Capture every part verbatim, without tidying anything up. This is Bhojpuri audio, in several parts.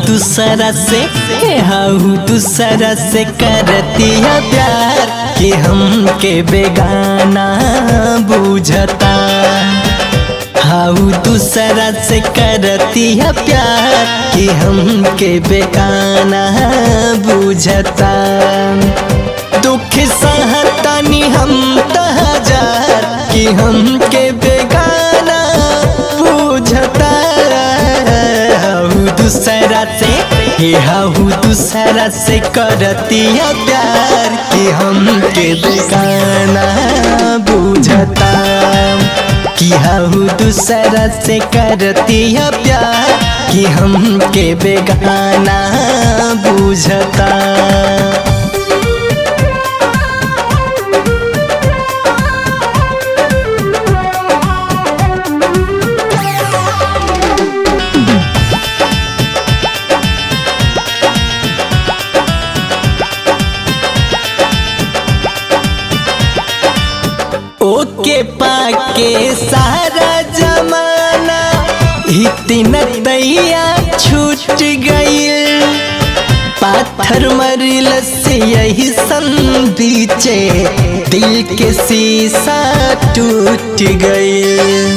दूसरा से हाउ दूसरा से करती है प्यार कि हमके बेगाना बुझता। हाउ दूसरा से करती है प्यार कि हमके बेगाना बुझता। दुख सहतानी हम तहजार कि हमके बेगाना बुझता। हाउ दूसरा से हे हाउ दूसरा से करती है प्यार कि हमके बेगाना बुझता। कि हाउ दूसरा से करती है प्यार कि हमके बेगाना बुझता। ओके पाके सारा जमाना इतना दैया छूट गईल। पाथर मरिल से यही सन बीचे दिल के शीशा टूट गईल।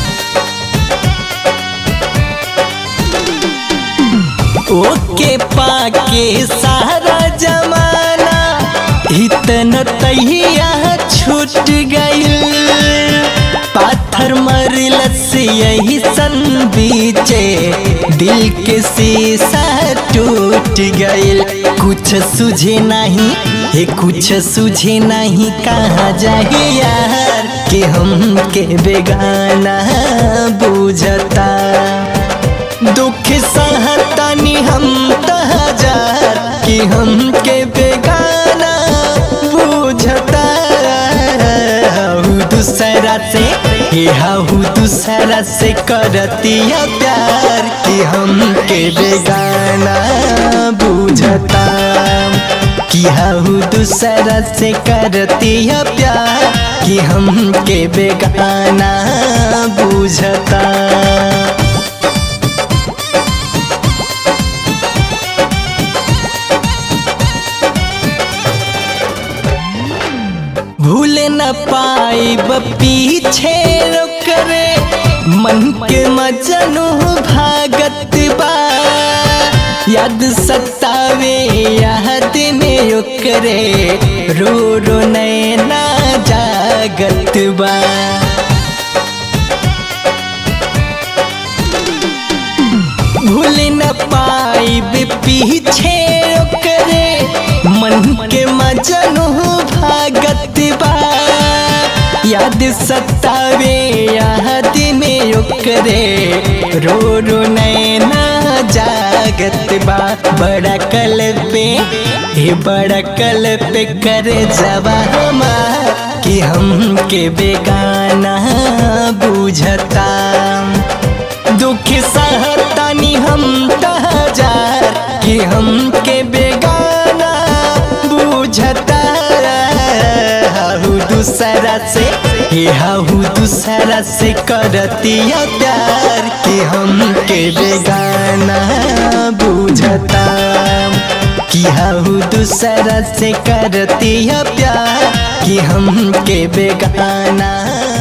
ओके पाके सारा जमाना इतना दैया छूट गईल। पाथर मरिल से यही सन बीचे दिल के शीशा टूट गईल। कुछ सूझे नहीं हे कुछ सूझे नहीं कहाँ जाए यार कि हमके बेगाना बुझता। दुख सहतानी हम तहजार कि हमके बेगाना बुझता। दूसरा से हे हाउ दूसरा से करती है प्यार कि हमके बेगाना बुझता। कि हाउ दूसरा से करती है प्यार कि हमके बेगाना बुझता। भूल न पाइब पीछे करे मन के मजनू भागत बा। याद सतावे याद में ओकरे रो रो नैना जागत बा। भूल न पाइब पीछे करे मन के मजनू भागत बा। याद सतावे याद में ओकरे रो रो नैना जागत बा। बड़ा कल पे हे बड़ा कल पे करे जवा हमार कि हमके बेगाना बुझता। दुख सहतानी हम तहजार कि हमके बेगाना बुझता। हाउ दूसरा से हे हाउ दूसरा से करती है प्यार कि हमके बेगाना बुझता। कि हाउ दूसरा से करती है प्यार कि हमके बेगाना